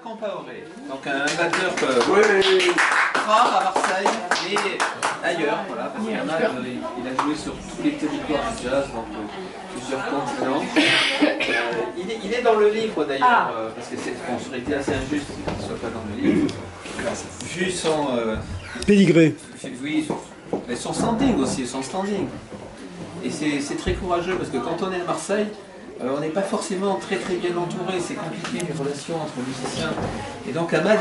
Compaoré, donc un batteur rare à Marseille, mais ailleurs, voilà, parce qu'Ahmad il a joué sur tous les territoires du jazz, donc plusieurs continents. Il est dans le livre d'ailleurs, parce que ça aurait été assez injuste qu'il ne soit pas dans le livre. Vu son pédigré. Oui, mais son standing aussi, son standing. Et c'est très courageux parce que quand on est à Marseille, on n'est pas forcément très bien entouré, c'est compliqué les relations entre musiciens. Et donc Ahmad,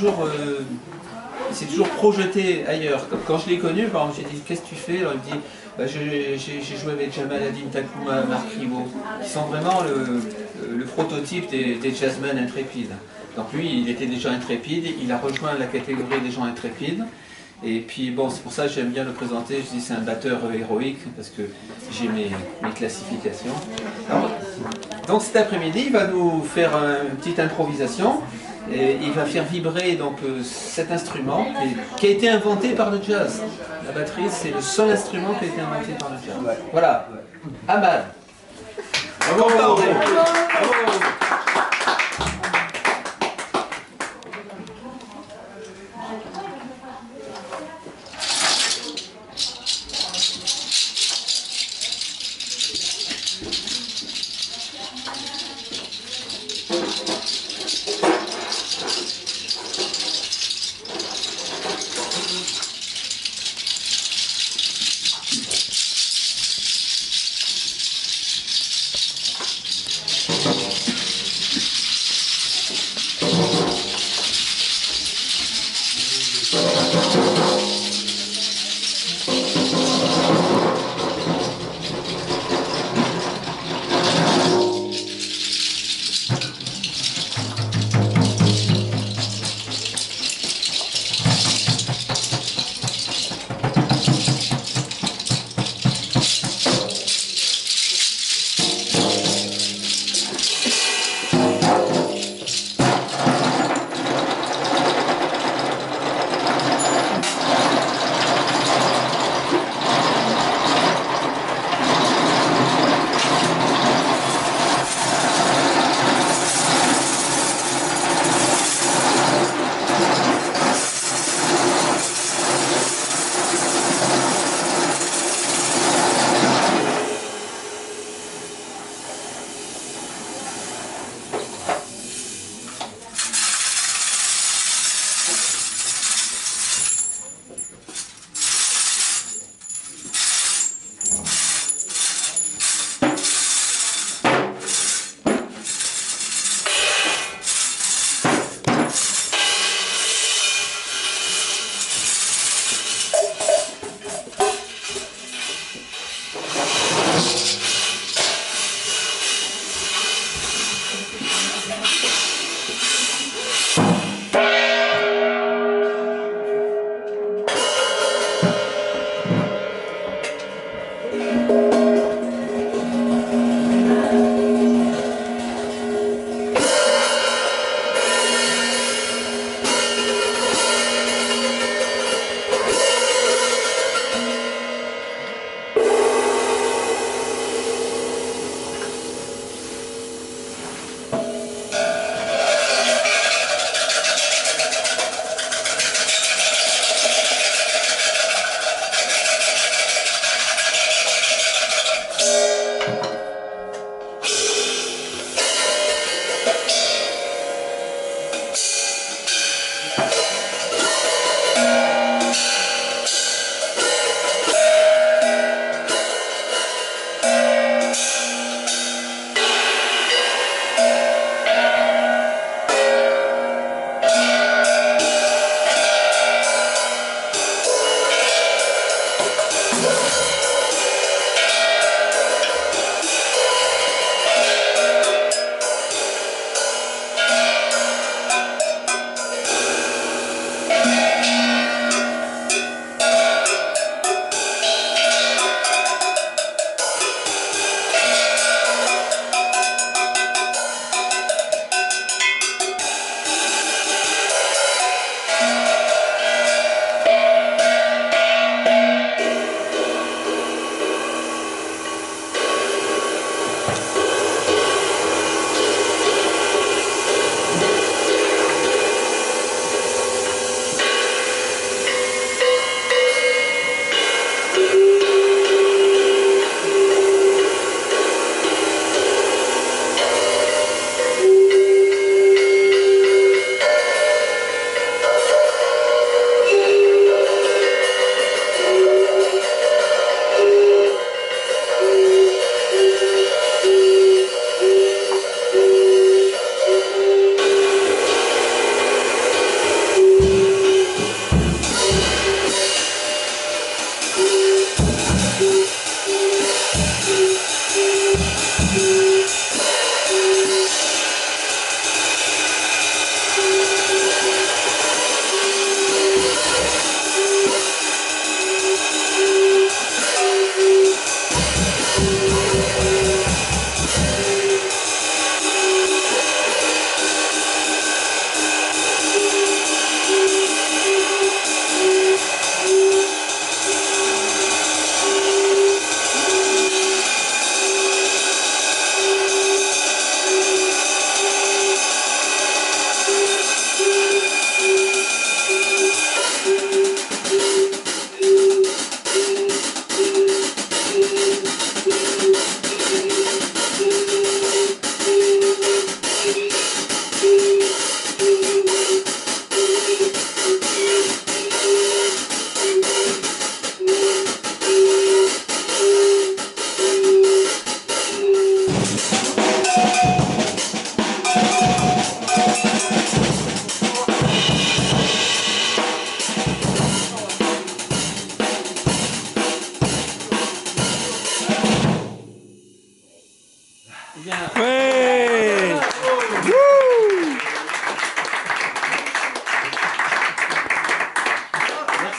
il s'est toujours projeté ailleurs. Quand je l'ai connu, par exemple, j'ai dit qu'est-ce que tu fais? Alors il me dit bah, j'ai joué avec Jamal Adine Takuma, Marc Ribot, qui sont vraiment le prototype des jazzmen intrépides. Donc lui, il était déjà intrépide, il a rejoint la catégorie des gens intrépides. Et puis bon, c'est pour ça que j'aime bien le présenter, je dis c'est un batteur héroïque, parce que j'ai mes classifications. Alors, donc cet après-midi, il va nous faire une petite improvisation, et il va faire vibrer donc, cet instrument qui a été inventé par le jazz. La batterie, c'est le seul instrument qui a été inventé par le jazz. Voilà, Ahmad. Bravo.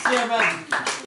Merci Aman.